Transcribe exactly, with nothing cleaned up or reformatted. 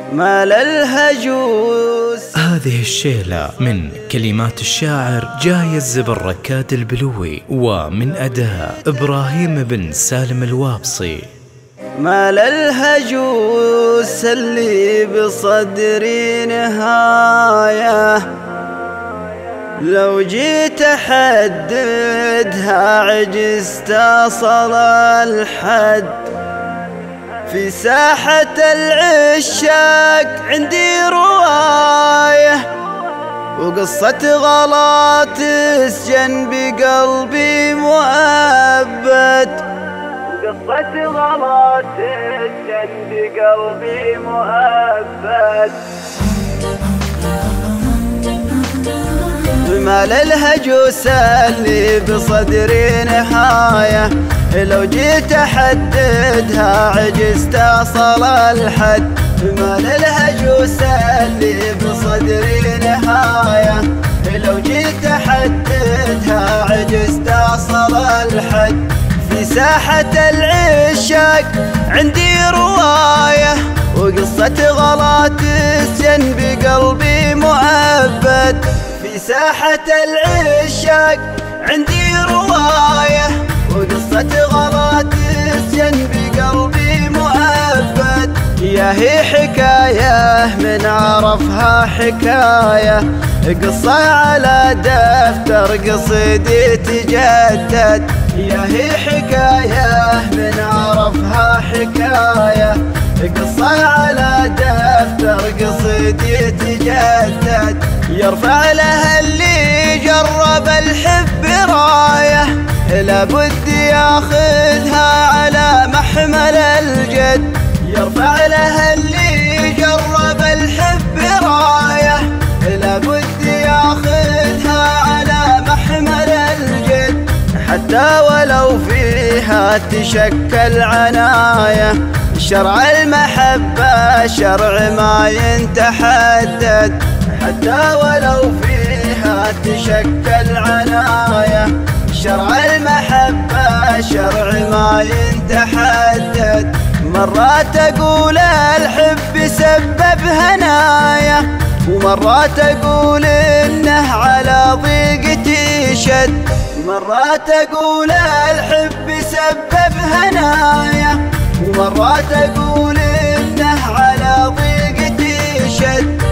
مال الهجوس. هذه الشيلة من كلمات الشاعر جايز بن ركاد البلوي، ومن أداء إبراهيم بن سالم الوابصي. مال الهجوس اللي بصدري نهاية، لو جيت أحددها عجزت أصل الحد. في ساحة العشاق عندي رواية، وقصة غلا تسجن بقلبي مؤبد. قصة غلا تسجن بقلبي مؤبد. مال الهجوس اللي بصدري نهاية، لو جيت أحددها عجزت أصل الحد. مال الهجوس اللي بصدري نهاية، لو جيت أحددها عجزت أصل الحد. في ساحة العشاق عندي رواية، وقصة غلا تسجن بقلبي مؤبد. في ساحة العشاق عندي رواية، وقصة غلا تسجن بقلبي مؤبد. يا هي حكاية من عرفها حكاية، قصة على دفتر قصيدي تجدد. يا هي حكاية من عرفها حكاية، قصة على دفتر قصيدي تجدد. يرفع لها اللي جرب الحب راية، لابد ياخذها على محمل الجد. يرفع لها اللي جرب الحب راية، لابد ياخذها على محمل الجد. حتى ولو فيها تشكل عناية، شرع المحبة شرع ما ينتحدد. حتى ولو فيها تشكل عناية، شرع المحبة شرع ما ينتحدد. مرات أقول الحب سبب هنايا، ومرات أقول إنه على ضيقتي شد. مرات أقول الحب سبب هنايا، ومرات أقول إنه على ضيقتي شد.